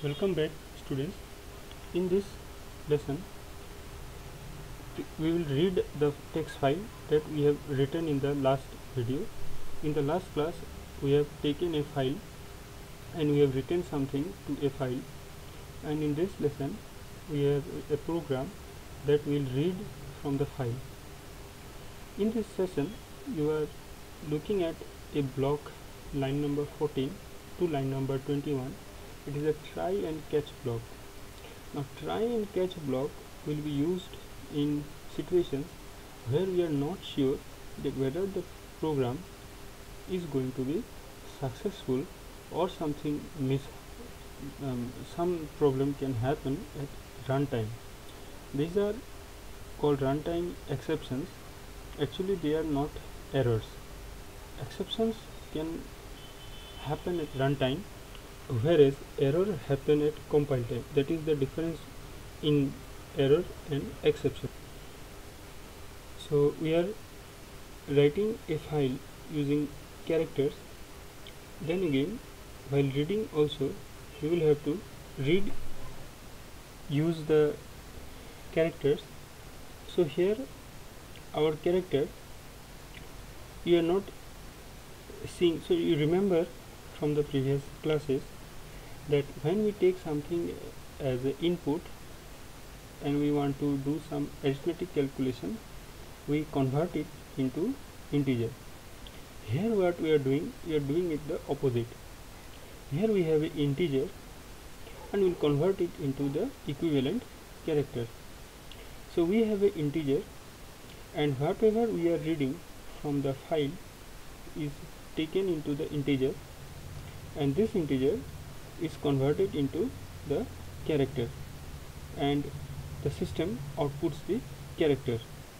Welcome back, students. In this lesson we will read the text file that we have written in the last video. In the last class we have taken a file and we have written something to a file, and in this lesson we have a program that will read from the file. In this session you are looking at a block line number 14 to line number 21. It is a try and catch block. Now try and catch block will be used in situations where we are not sure that whether the program is going to be successful or something some problem can happen at runtime. These are called runtime exceptions. Actually they are not errors. Exceptions can happen at runtime, whereas error happen at compile time. That is the difference in error and exception. So we are writing a file using characters. Then again, while reading also we will have to use the characters. So here our character we are not seeing. So you remember from the previous classes that when we take something as an input and we want to do some arithmetic calculation, we convert it into integer. Here what we are doing it the opposite. Here we have an integer and we will convert it into the equivalent character. So we have an integer, and whatever we are reading from the file is taken into the integer, and this integer is converted into the character, and the system outputs the character.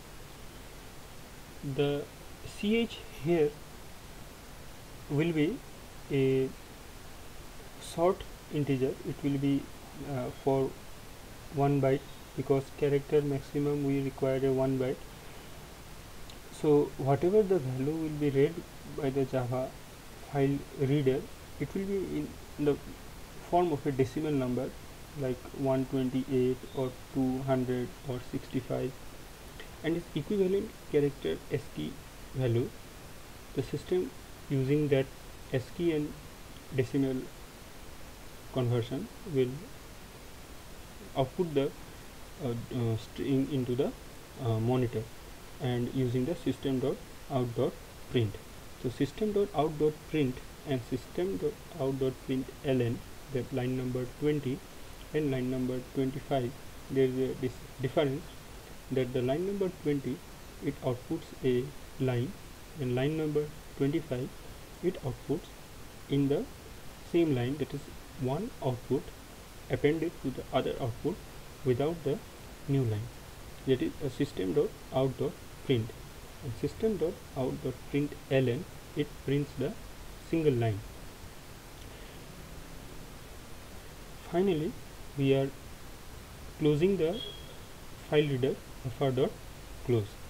The ch here will be a short integer. It will be for 1 byte, because character maximum we require a 1 byte. So whatever the value will be read by the Java file reader, it will be in the form of a decimal number like 128 or 200 or 65, and its equivalent character ASCII value. The system using that ASCII and decimal conversion will output the string into the monitor, and using the system.out.print. So system.out.print and system.out.println, that line number 20 and line number 25, there is a difference, that the line number 20 it outputs a line, and line number 25 it outputs in the same line, that is one output appended to the other output without the new line. That is a system.out.print, and system.out.println it prints the single line. Finally we are closing the file reader buffer.close.